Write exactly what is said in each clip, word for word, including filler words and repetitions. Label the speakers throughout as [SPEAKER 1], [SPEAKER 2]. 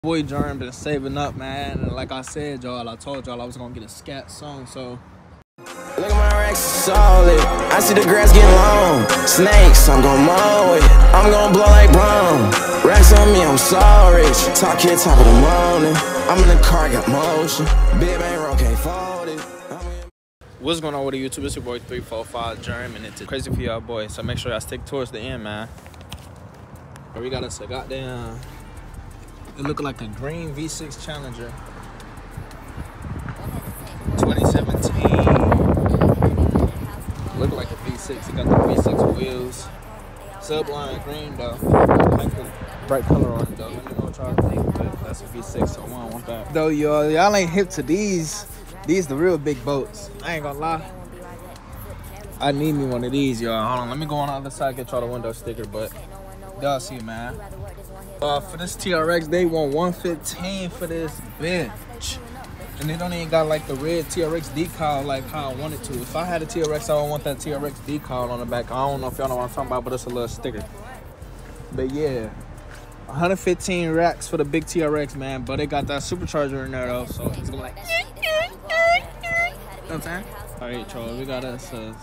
[SPEAKER 1] Boy Jerm been saving up, man. And like I said, y'all, I told y'all I was gonna get a scat song, so.
[SPEAKER 2] Look at my racks solid. I see the grass getting long. Snakes, I'm gon' mow it. I'm gon' blow like brown. Racks on me, I'm so rich. Talk here, top of the morning. I'm in the car, got motion. Big bang roll, can't fold it.
[SPEAKER 1] What's going on with the YouTube? It's your boy three four five Jerm, and it's crazy for y'all boys. So make sure y'all stick towards the end, man. But we got us a goddamn. It look like a green V six Challenger. twenty seventeen. Look like a V six. It got the V six wheels. Subline green though. Like the bright color on it though. Let me know what y'all think. But that's a V six, so I don't want that. Though y'all, y'all ain't hip to these. These the real big boats. I ain't gonna lie. I need me one of these, y'all. Hold on, let me go on the other side, get y'all the window sticker, but y'all see, man. Uh, for this T R X, they want one fifteen for this bitch. And they don't even got like the red T R X decal like how I wanted to. If I had a T R X, I would want that T R X decal on the back. I don't know if y'all know what I'm talking about, but it's a little sticker. But yeah, one hundred fifteen racks for the big T R X, man. But it got that supercharger in there though, so it's gonna be like. You know what I'm saying? All right, y'all, we got us a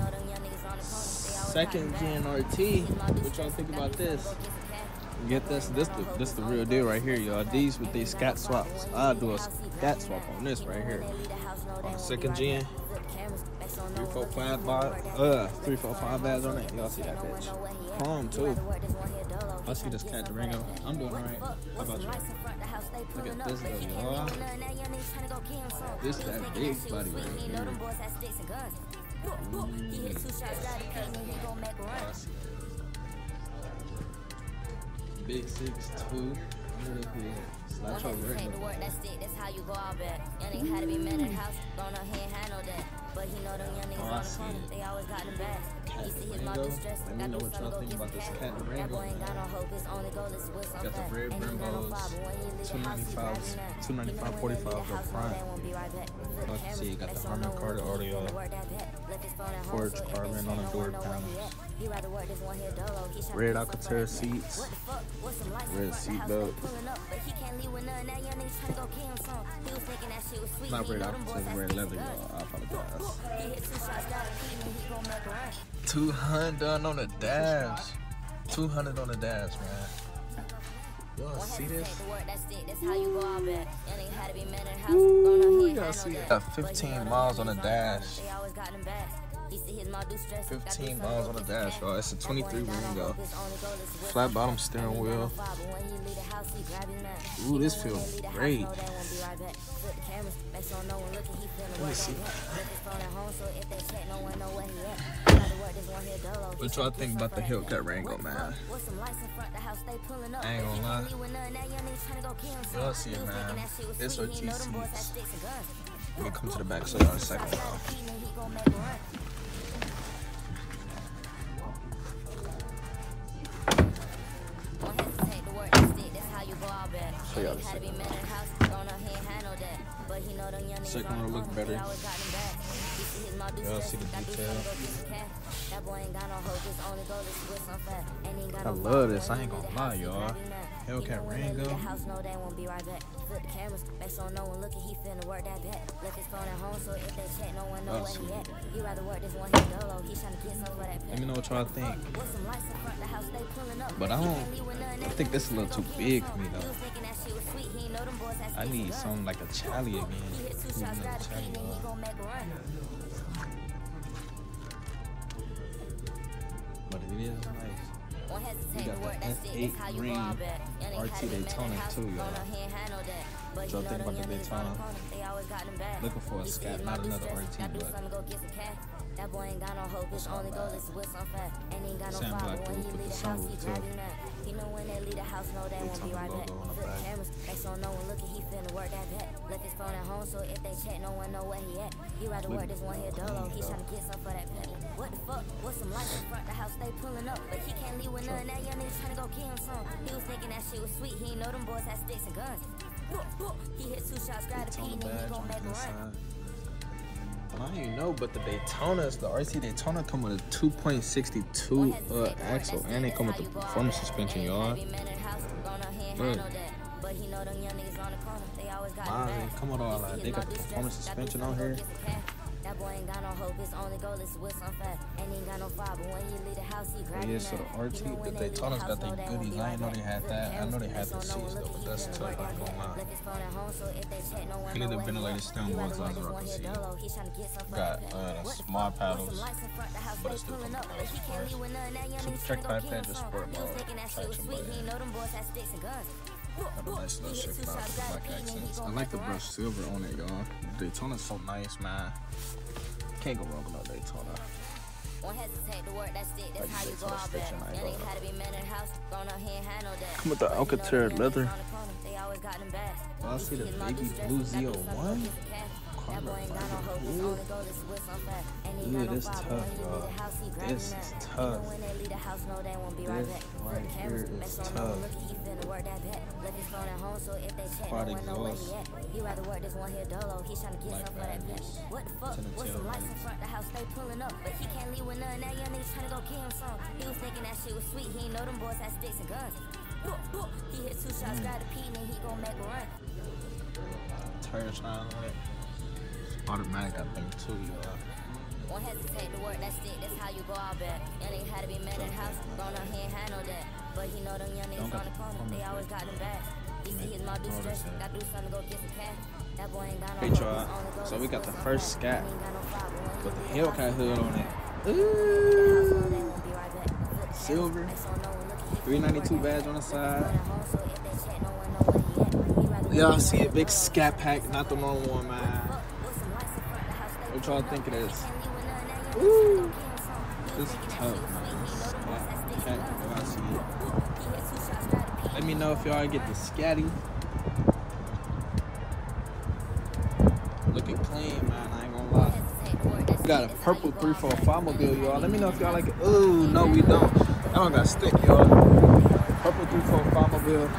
[SPEAKER 1] second gen R T. What y'all think about this? Get this, this the this the real deal right here, y'all. These with these scat swaps. I'll do a scat swap on this right here. On the second gen. Three four five uh three four five bags on it. Y'all see that bitch. Chrome too. I see this cat Durango. I'm doing alright. How about you? Look at this though, y'all. This that big body right here. Big six two. Slide your ring. Oh, I see it. Cat Durango. Let me know what y'all think about this Cat Durango. Got the red Brembos. two ninety-five, two ninety-five, forty-five up front. Like you see, got the Harman Kardon audio. Forged carbon on the door panels. Red Alcantara seats. Red seat belt. Not red Alcantara, red leather, y'all. I apologize. two hundred on the dash. two hundred on the dash, man. You wanna see this? Ooh, y'all see it. Got fifteen miles on the dash. fifteen miles on the dash, y'all. It's a twenty-three Ringo. Flat bottom steering wheel. Ooh, this feels great. Let me see. What y'all think about the Hellcat Rango, man? I ain't gonna lie. Y'all see it, man. This R T seats. Let me come to the back so y'all in a second, y'all. Show y'all the second row. Second row look better. Y'all see the detail. I love this. I ain't gonna lie, y'all. Hellcat Rango. Oh, sweet. Let me know what y'all think. But I don't. I think this is a little too big for me though. I need something like a Charlie again. But it is nice. We got the F eight green R T Daytona too, y'all. What y'all think about the Daytona? Looking for a scat, not another R T, but sandblock roof with the sunroof too. Daytona logo on the back.
[SPEAKER 3] What the fuck? What's some lights in front the house? They pulling up, but he can't leave with none. Now young niggas trying to go kill him some. He was thinking that shit was sweet. He ain't know them boys had sticks and guns. He hit two shots, grabbed a P, and he gon' make a run.
[SPEAKER 1] I don't even know, but the Daytonas, the R C Daytona come with a two point six two uh, axle, and they come with the performance suspension, y'all. Look. Mine come with all that. They got the performance suspension on here.
[SPEAKER 3] That boy ain't got no hope, his only goal is to whistle on fat. And he ain't got no fire, but when he leave the house, he grab
[SPEAKER 1] Yeah, so the R T, the Daytona's got their goodies. I didn't know they had that. I know they had the seats though, but that's tough. I ain't gonna lie. He need the ventilated steering wheels so I can rock the seat. Got uh, small paddles, but it's still coming out. So the track five had the sport mode, traction button. Got a nice little shift out for black accents. I like the brushed silver on it, y'all. Daytona's so nice, man. Can't go wrong with no Daytona. Come with the Alcantara leather. Oh, I see the baby blue Z oh one. Ooh, this is tough, y'all. This is tough. This right here is tough. Quad exhaust. Like that.
[SPEAKER 3] What the fuck? What's some lights in front? The house they pulling up, but he can't leave with none. Now young niggas trying to go kill him some. He was thinking that shit was sweet. He ain't know them boys had sticks and guns. He hit two shots, got a P, and he gon' make a run.
[SPEAKER 1] Tire shine on it. Automatic, I think, too, y'all.
[SPEAKER 3] Won't hesitate to work that stick, that's how you go out back. Young nigga had to be man in the house, grown up, he ain't had no that. But he know them young niggas on the corner, they always got them back. He see his mouth do stress, got do something to go get some cash. That boy ain't got no.
[SPEAKER 1] Hey, y'all. So we got the first Scat with the Hellcat hood on it. Ooh. Silver. three ninety-two badge on the side. Y'all see a big Scat pack, not the normal one, man. What y'all think it is? Ooh. This is tough, man. Scat pack, y'all see it. Let me know if y'all get the Scatty. Looking clean, man. I ain't gonna lie. We got a purple three four five mobile, y'all. Let me know if y'all like it. Ooh, no, we don't. That one got stick, y'all. Purple three four five mobile.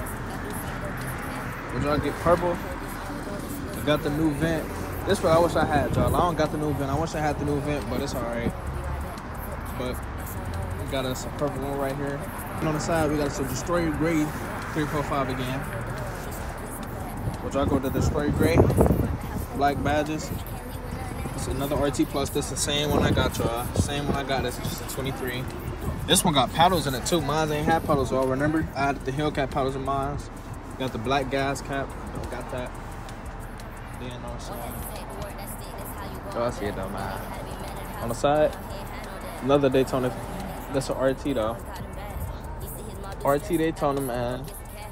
[SPEAKER 1] Would y'all get purple? I got the new vent. This one I wish I had, y'all. I don't got the new vent. I wish I had the new vent, but it's alright. But we got us a purple one right here. And on the side, we got us a Destroyer Gray three four five again. Would y'all go to Destroyer Gray? Black badges. It's another R T Plus. This is the same one I got, y'all. Same one I got. This is just a twenty-three. This one got paddles in it too. Mine ain't had paddles, y'all. Remember? I had the Hellcat paddles in mine. Got the black gas cap. Don't got that. Then on the side. Oh, I see it though, man. On the side, another Daytona. That's an R T though. R T Daytona, man.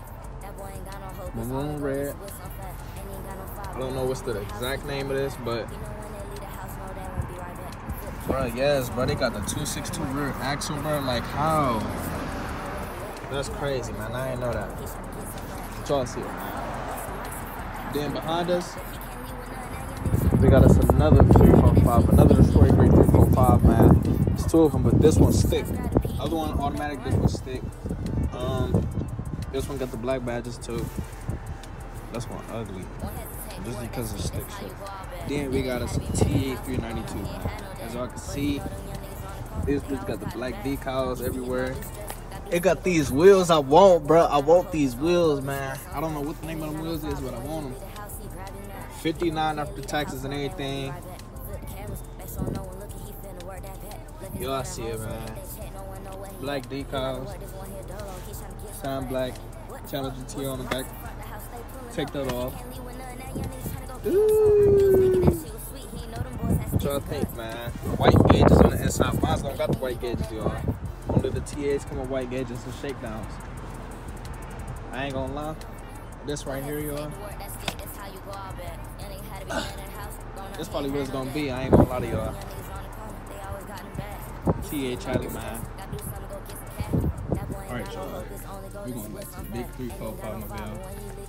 [SPEAKER 1] Maroon red. I don't know what's the exact name of this, but bro, yes, bro, they got the two sixty-two rear axle, bro. Like how? That's crazy, man. I didn't know that. But y'all see it, man. Then behind us, we got us another three four five, another Destroyer Gray three four five, man. It's two of them, but this one's stick. Other one automatic, this one's stick. Um, this one got the black badges too. This one ugly, just because of stick shit. Then we got us a T A three ninety-two. As y'all can see, this bitch got the black decals everywhere. It got these wheels I want, bro. I want these wheels, man. I don't know what the name of them wheels is, but I want them. fifty-nine after taxes and everything. Y'all see it, man. Black decals. Sign black. Challenger T on the back. Take that off. Ooh. What y'all think, man? White gauges on the inside. Mine's don't got the white gauges, y'all. Only the T As come with white gauges and shakedowns. I ain't gonna lie. This right here, y'all. This probably what it's gonna be. I ain't gonna lie to y'all. T A Charlie, man. Alright, y'all. We're going back to the big three four five mobile.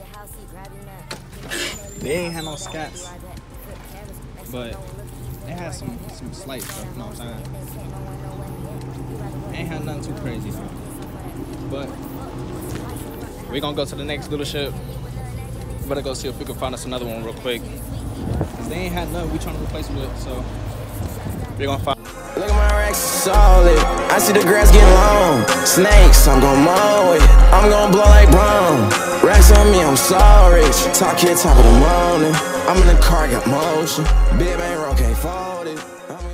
[SPEAKER 1] They ain't had no scats, but they had some some slight stuff, you know what I'm saying? Ain't had nothing too crazy though. But we're gonna go to the next dealership. Better go see if we can find us another one real quick. Cause they ain't had nothing we trying to replace it with, so we're gonna find.
[SPEAKER 2] Look at my racks solid. I see the grass getting long. Snakes, I'm gon' mow it. I'm gon' blow like Brown. Racks on me, I'm so rich. Top kid, top of the morning. I'm in the car, got motion. Bib ain't wrong, can't fold it.